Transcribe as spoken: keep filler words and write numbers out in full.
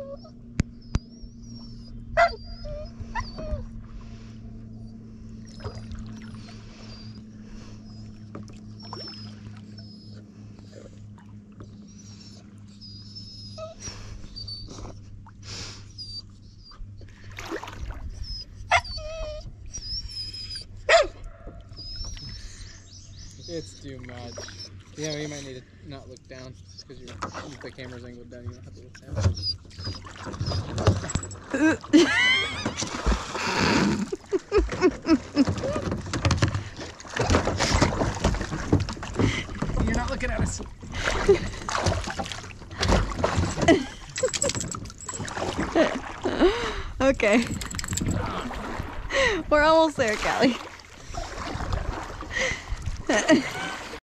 It's too much. Yeah, you might need to not look down because the camera's angled down. You don't have to look down. You're not looking at us. Okay. We're almost there, Callie.